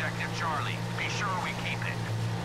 objective Charlie. Be sure we keep it.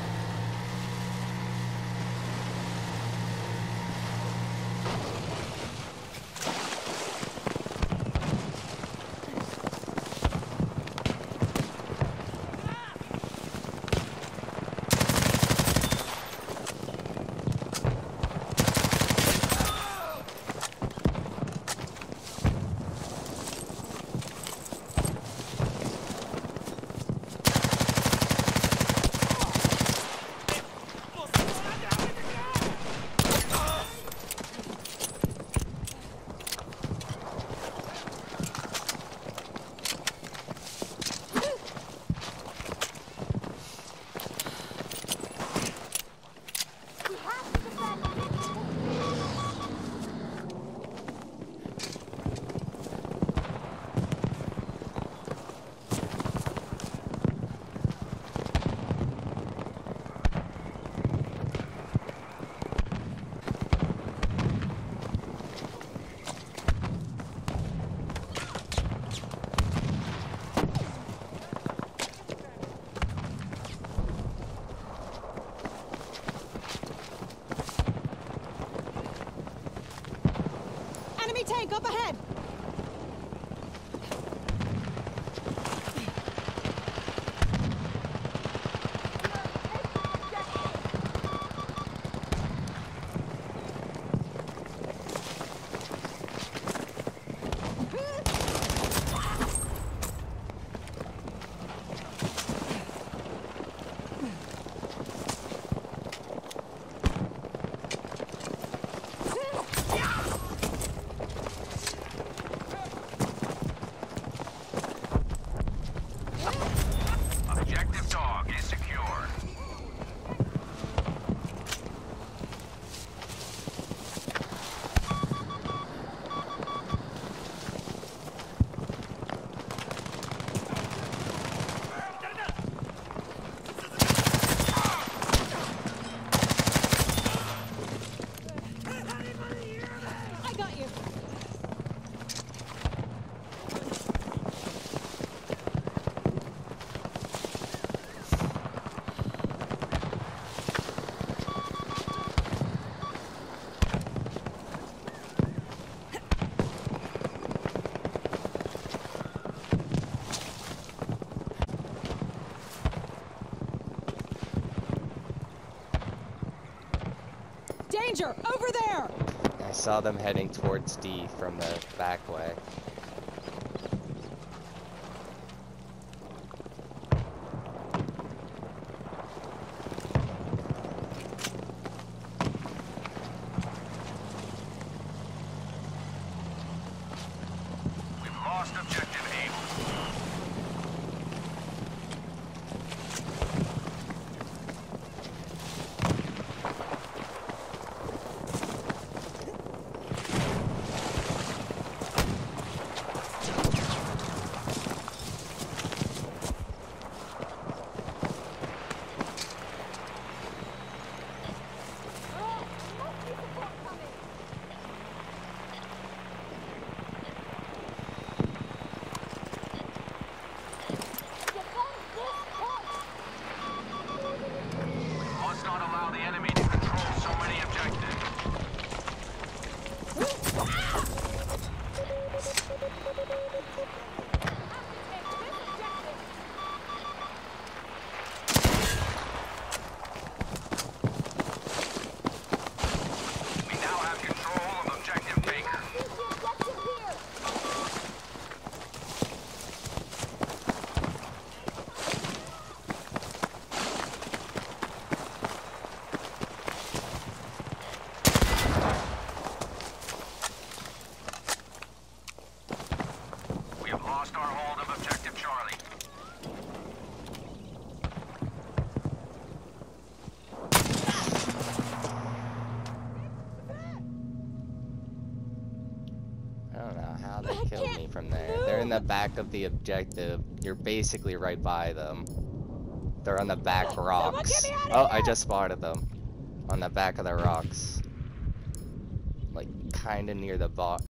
Tank up ahead! Objective dog is secure. I got you! Danger! Over there! I saw them heading towards D from the back way. We've lost objective A. Must not allow the enemy to control so many objectives. We now have control of objective Baker. We have lost our hold of objective Charlie. I don't know how they killed me from there. They're in the back of the objective. You're basically right by them. They're on the back rocks. Oh, I just spotted them. On the back of the rocks. Like, kinda near the